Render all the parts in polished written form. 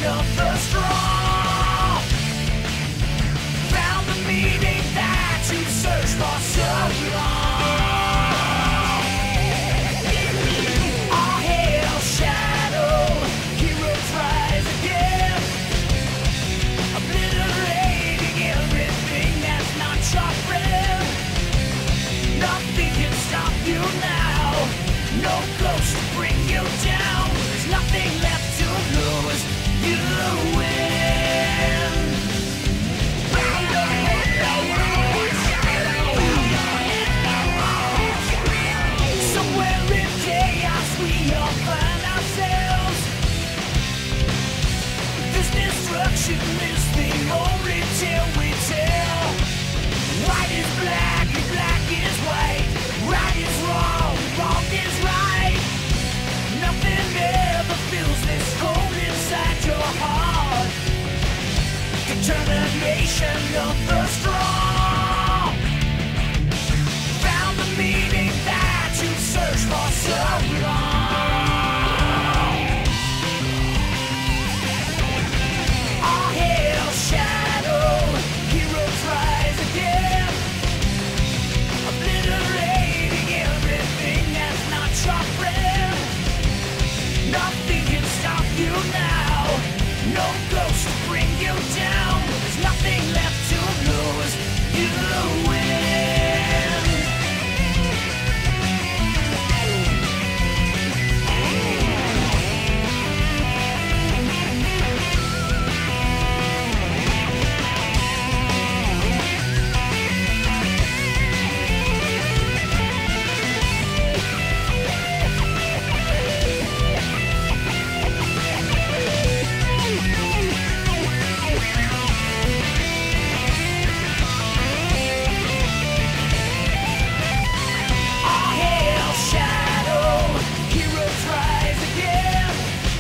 of the strong. Found the meaning that you searched for so long. All hail shadow, heroes rise again, obliterating everything that's not your friend. Nothing can stop you now, no ghost to bring you down. There's nothing left to lose, you win. Somewhere in chaos we all find ourselves. This destruction is the only tale we tell. White is black and black is white. Right is wrong, wrong is right. Nothing ever feels this cold inside your heart. Determination of the strong. Found the meaning that you searched for so long. All hail shadow, heroes rise again, obliterating everything that's not your friend. Nothing can stop you now, no ghost to bring you down. There's nothing left to lose, you win. All hail shadow, heroes rise again,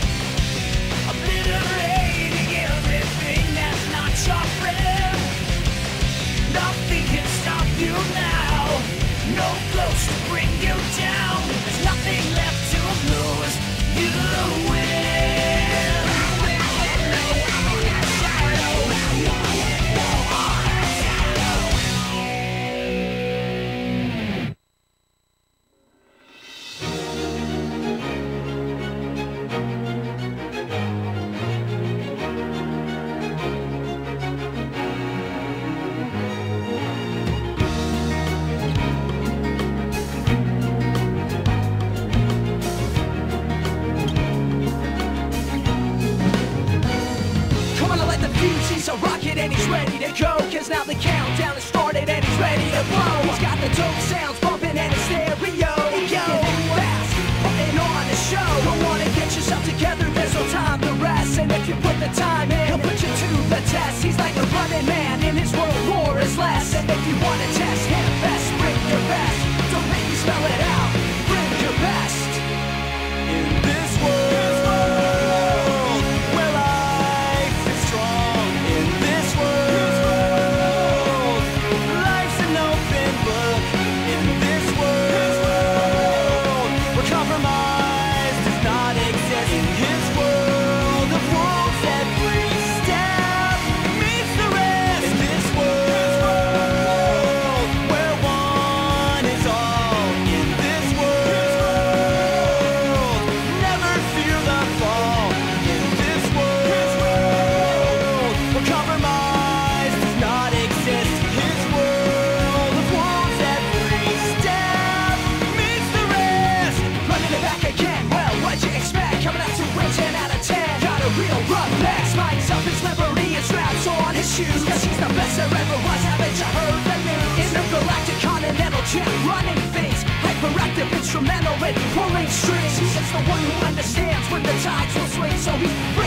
obliterating everything that's not your friend. Nothing can stop you now, no ghost to bring you down. There's nothing left to lose, you win. Come on, let the fuse, he's a rocket and he's ready to go. Cause now the countdown has started and he's ready to blow. He's got the dope sounds bumping and his stereo. Go fast, putting on a show. Don't wanna get yourself together, there's no time to rest. And if you put the time in, he'll put you to the test. He's like a running man and his world war is less. And if you wanna test him best, bring your best. Don't make me spell it out, bring your best. In this world where life is strong, in this world life's an open book. In this world where compromise does not exist. In his world of wolves, every step meets the rest. In this world where one is all. In this world never fear the fall. In this world where compromise does not exist. His world of wolves, every step meets the rest. Running it back again, well, what'd you expect? Coming out to win 10 out of 10. Got a real rough pass. Spikes up his liberty and straps on his shoes. Cause he's the best there ever was, haven't you heard the news? Intergalactic continental champ, running things. Hyperactive instrumental with pulling strings. He is the one who understands when the tides will swing. So he's